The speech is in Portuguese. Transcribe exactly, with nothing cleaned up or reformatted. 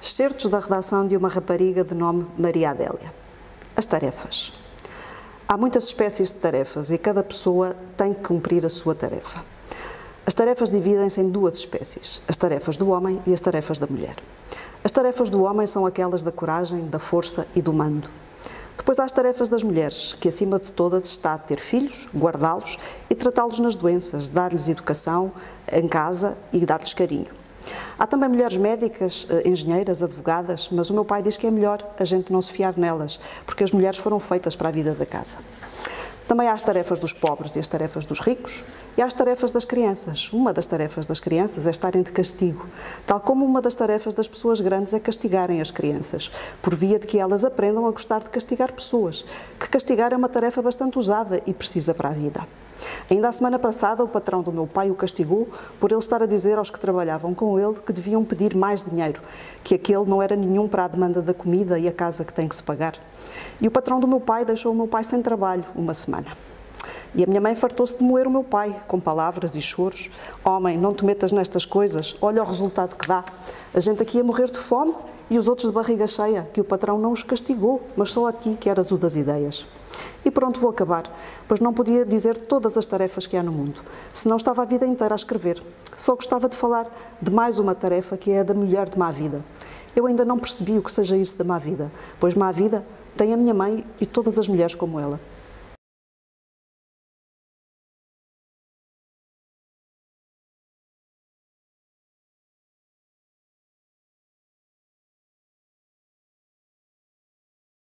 Excertos da redação de uma rapariga de nome Maria Adélia. As tarefas. Há muitas espécies de tarefas e cada pessoa tem que cumprir a sua tarefa. As tarefas dividem-se em duas espécies, as tarefas do homem e as tarefas da mulher. As tarefas do homem são aquelas da coragem, da força e do mando. Depois há as tarefas das mulheres, que acima de todas está ter filhos, guardá-los e tratá-los nas doenças, dar-lhes educação em casa e dar-lhes carinho. Há também mulheres médicas, engenheiras, advogadas, mas o meu pai diz que é melhor a gente não se fiar nelas, porque as mulheres foram feitas para a vida da casa. Também há as tarefas dos pobres e as tarefas dos ricos, e há as tarefas das crianças. Uma das tarefas das crianças é estarem de castigo, tal como uma das tarefas das pessoas grandes é castigarem as crianças, por via de que elas aprendam a gostar de castigar pessoas, que castigar é uma tarefa bastante usada e precisa para a vida. Ainda a semana passada, o patrão do meu pai o castigou por ele estar a dizer aos que trabalhavam com ele que deviam pedir mais dinheiro, que aquele não era nenhum para a demanda da comida e a casa que tem que se pagar. E o patrão do meu pai deixou o meu pai sem trabalho uma semana. E a minha mãe fartou-se de moer o meu pai, com palavras e choros. Homem, não te metas nestas coisas, olha o resultado que dá. A gente aqui ia morrer de fome e os outros de barriga cheia, que o patrão não os castigou, mas só a ti que eras o das ideias. E pronto, vou acabar, pois não podia dizer todas as tarefas que há no mundo, senão estava a vida inteira a escrever. Só gostava de falar de mais uma tarefa, que é a da mulher de má vida. Eu ainda não percebi o que seja isso da má vida, pois má vida tem a minha mãe e todas as mulheres como ela.